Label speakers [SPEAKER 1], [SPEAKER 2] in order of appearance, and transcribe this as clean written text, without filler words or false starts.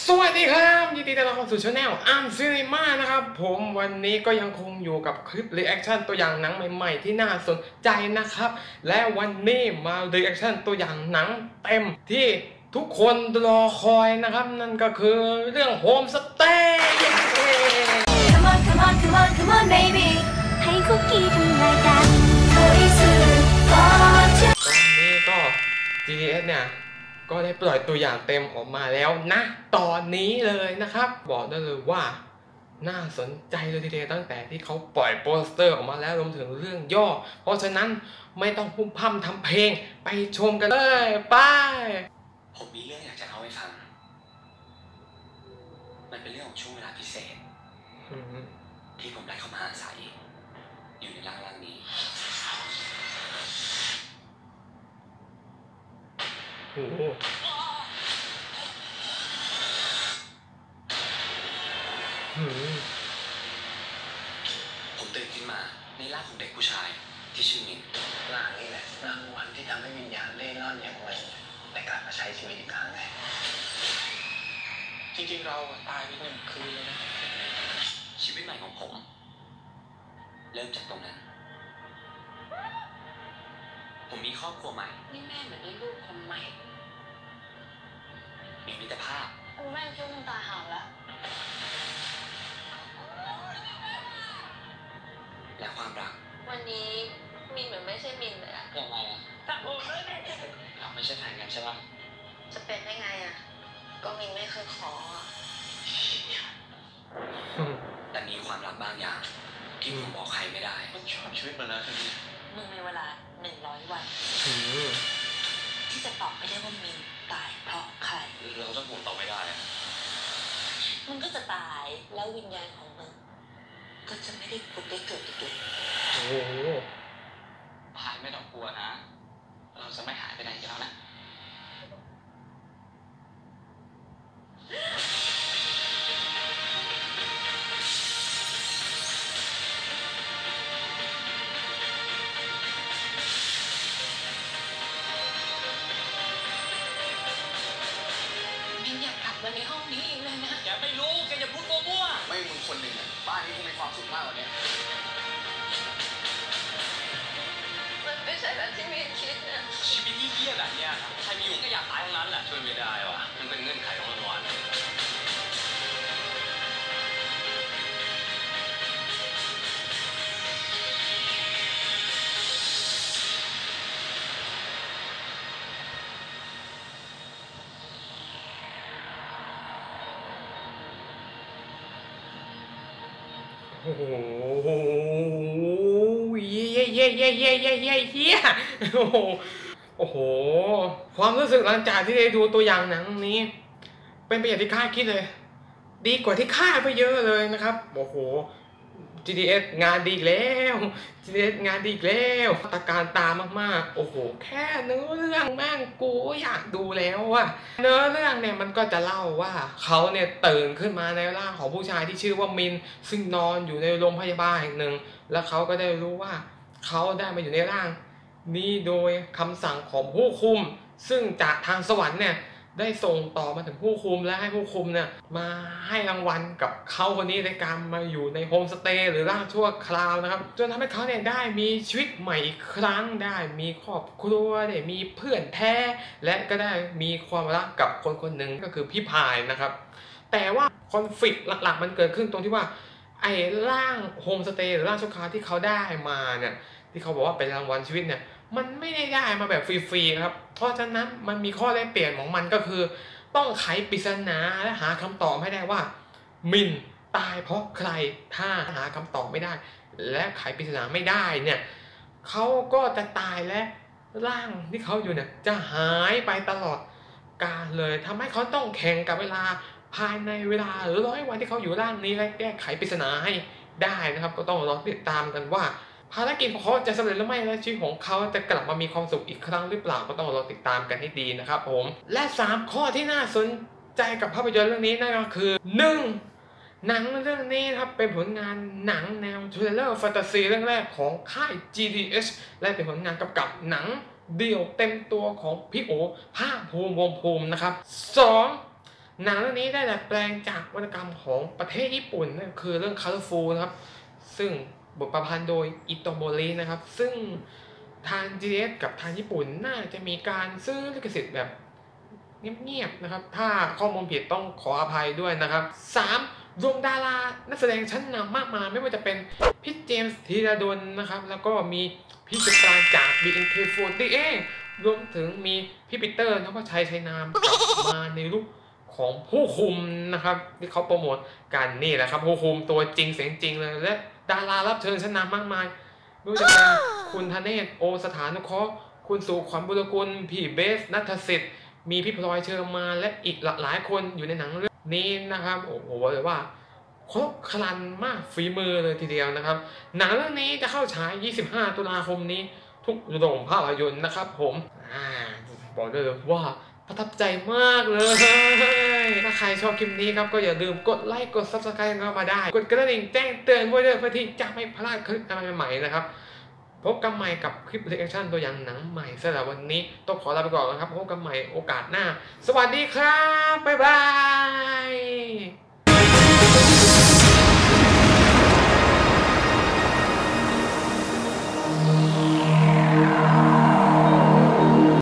[SPEAKER 1] สวัสดีครับยินดีต้อนรับเข้าสู่ช่องอาร์มซีนีมานะครับผมวันนี้ก็ยังคงอยู่กับคลิปรีแอคชั่นตัวอย่างหนังใหม่ๆที่น่าสนใจนะครับและวันนี้มารีแอคชั่นตัวอย่างหนังเต็มที่ทุกคนรอคอยนะครับนั่นก็คือเรื่องโฮมสเตย์
[SPEAKER 2] Come on come on come on come on baby ให้คุกกี้ทำรายการโดยสื่อตอน
[SPEAKER 1] นี้ก็ GDS เนี่ยก็ได้ปล่อยตัวอย่างเต็มออกมาแล้วนะตอนนี้เลยนะครับบอกได้เลยว่าน่าสนใจเลยทีเดียวตั้งแต่ที่เขาปล่อยโปสเตอร์ออกมาแล้วรวมถึงเรื่องย่อเพราะฉะนั้นไม่ต้องพุ่มพำทำเพลงไปชมกันเลยไป
[SPEAKER 3] ผมมีเรื่องอยากจะเล่าให้ฟังมันเป็นเรื่องของช่วงเวลาพิเศษที่ผมได้เข้ามาอาศัยอยู่ในร่างนี้
[SPEAKER 1] โอ้
[SPEAKER 3] ผมตื่นขึ้นมาในร่างของเด็กผู้ชายที่ชื่อมินร่างนี้แหละรางวัลที่ทำให้วิญญาณเล่ร่อนอย่างมันได้กลับมาใช้ชีวิตอีกครั้งไงจริงๆเราตายไป1 คืนเลยนะชีวิตใหม่ของผมเริ่มจากตรงนั้นผมมีครอบครัวใหม่
[SPEAKER 4] นี่แม่เหมือนได้ลูกคนใหม่
[SPEAKER 3] มีมิตรภาพ
[SPEAKER 4] แม่ช่วยมันตาหาวแล้ว
[SPEAKER 3] และความรัก
[SPEAKER 4] วันนี้มินเหมือนไม่ใช่มินเลยอะ
[SPEAKER 3] ยังไงอะเราไม่ใช่แฟนกันใช่ปะ
[SPEAKER 4] จะเป็นได้ไงอะก็มินไม่เคยขอ
[SPEAKER 3] แต่มีความลับบางอย่างที่ผมบอกใครไม่ได้มันชอบชีวิตมันแล้วใช่ไหม
[SPEAKER 4] มึงมีเวลา100 วันที่จะตอบไม่ได้ว่ามินตายเพราะใคร
[SPEAKER 3] เราต้องผมตอบไม่ได้
[SPEAKER 4] มึงก็จะตายแล้ววิญญาณของมึงก็จะไม่ได้ผุดได้เกิดอีกเลย
[SPEAKER 1] โอ้
[SPEAKER 3] พายไม่ต้องกลัวนะเราจะไม่หายไปไหนแล้วนะ
[SPEAKER 4] ในห้องนี้เองเลยนะ
[SPEAKER 3] แกไม่รู้แกอย่าพูดมั่วๆไม่มึงคนหนึ่งอ่ะบ้านนี้คงมีความสุขมากกว่านี้
[SPEAKER 4] มันไม่ใช่แบบที่มินคิดนะ
[SPEAKER 3] ชีวิตที่เหี้ยแบบนี้ใครมีอยู่ก็อยากตายทั้งนั้นแหละช่วยไม่ได้ว่ะมันเป็นเงื่อนไขของรางวัล
[SPEAKER 1] โอ้โหเย่โอ้โหความรู้สึกหลังจากที่ได้ดูตัวอย่างหนังนี้เป็นไปอย่างที่คาดคิดเลยดีกว่าที่คาดไปเยอะเลยนะครับโอ้โห GDS งานดีแล้ว GDS งานดีแล้วตะการตามากๆโอ้โหแค่เนื้อเรื่องแม่งกูอยากดูแล้วว่ะเนื้อเรื่องเนี่ยมันก็จะเล่าว่าเขาเนี่ยตื่นขึ้นมาในร่างของผู้ชายที่ชื่อว่ามินซึ่งนอนอยู่ในโรงพยาบาลแห่งหนึ่งแล้วเขาก็ได้รู้ว่าเขาได้มาอยู่ในร่างนี้โดยคำสั่งของผู้คุมซึ่งจากทางสวรรค์เนี่ยได้ส่งต่อมาถึงผู้คุมและให้ผู้คุมเนี่ยมาให้รางวัลกับเขาคนนี้ในการมาอยู่ในโฮมสเตย์หรือร่างชั่วคราวนะครับจนทำให้เขาเนี่ยได้มีชีวิตใหม่อีกครั้งได้มีครอบครัวได้มีเพื่อนแท้และก็ได้มีความรักกับคนคนหนึ่งก็คือพี่พายนะครับแต่ว่าคอนฟลิกต์หลักๆมันเกิดขึ้นตรงที่ว่าไอ้ร่างโฮมสเตย์หรือร่างชั่วคราวที่เขาได้มาเนี่ยที่เขาบอกว่าเป็นรางวัลชีวิตเนี่ยมันไม่ได้มาแบบฟรีๆครับเพราะฉะนั้นมันมีข้อแลกเปลี่ยนของมันก็คือต้องไขปริศนาและหาคำตอบให้ได้ว่ามินตายเพราะใครถ้าหาคำตอบไม่ได้และไขปริศนาไม่ได้เนี่ยเขาก็จะตายและร่างที่เขาอยู่เนี่ยจะหายไปตลอดกาลเลยทำให้เขาต้องแข่งกับเวลาภายในเวลาหรือ100 วันที่เขาอยู่ร่างนี้และแก้ไขปริศนาให้ได้นะครับก็ต้องรอติดตามกันว่าภารกิจของเขาจะสำเร็จหรือไม่และชีวิตของเขาจะกลับมามีความสุขอีกครั้งหรือเปล่าก็ต้องรอติดตามกันให้ดีนะครับผมและ3ข้อที่น่าสนใจกับภาพยนตร์เรื่องนี้นั่นก็คือ 1. หนังเรื่องนี้ครับเป็นผลงานหนังแนวทริลเลอร์แฟนตาซีเรื่องแรกของค่าย GDS และเป็นผลงานกำกับหนังเดี่ยวเต็มตัวของพี่โอภาคภูมิวงศ์ภูมินะครับ 2. หนังเรื่องนี้ได้ดัดแปลงจากวรรณกรรมของประเทศญี่ปุ่นนั่นคือเรื่อง Colorful นะครับซึ่งบทประพันธ์โดยอิโตโมรินะครับซึ่งทาง GDS กับทางญี่ปุ่นน่าจะมีการซื้อลิขสิทธิ์แบบเงียบๆนะครับถ้าข้อมูลผิดต้องขออภัยด้วยนะครับ 3. รวมดารานักแสดงชั้นนำมากมายไม่ว่าจะเป็นพี่เจมส์ธีรดลนะครับแล้วก็มีพี่จุฬาจาก BNK48 รวมถึงมีพี่ปีเตอร์นพชัยชัยนามกลับมาในรูปของผู้คุมนะครับที่เขาโปรโมทกันนี่แหละครับผู้คุมตัวจริงเสียงจริงเลยและดารารับเชิญชั้นนำมากมายไม่ว่าจะเป็นคุณธเนศโอสถานุเคราะห์คุณสุขวัญบุรกุลพี่เบสณัฐสิทธิ์มีพี่พลอยเชอร์มานและอีกหลายคนอยู่ในหนังเรื่องนี้นะครับโอ้โหเลยว่าครบครันมากฝีมือเลยทีเดียวนะครับหนังเรื่องนี้จะเข้าฉาย25 ตุลาคมนี้ทุกโรงภาพยนตร์นะครับผมบอกเลยว่าประทับใจมากเลยถ้าใครชอบคลิปนี้ครับก็อย่าลืมกดไลค์กด Subscribe เข้ามาได้กดกระดิ่งแจ้งเตือนไว้ด้วยเพื่อที่จะไม่พลาดคลิปใหม่ๆนะครับพบกันใหม่กับคลิปรีแอคชั่นตัวอย่างหนังใหม่สำหรับวันนี้ต้องขอลาไปก่อนนะครับพบกันใหม่โอกาสหน้าสวัสดีครับบ๊ายบาย